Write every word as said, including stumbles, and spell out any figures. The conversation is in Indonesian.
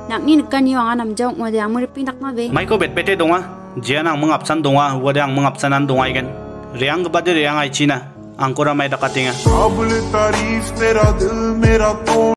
nak ni kan yo anam jong ngode ang muri pindak ma be mai ko bet bete donga jian ang mengapsan donga wode ang mengapsanan donga ikan riang gebade riang ai china angkora mai dakatinga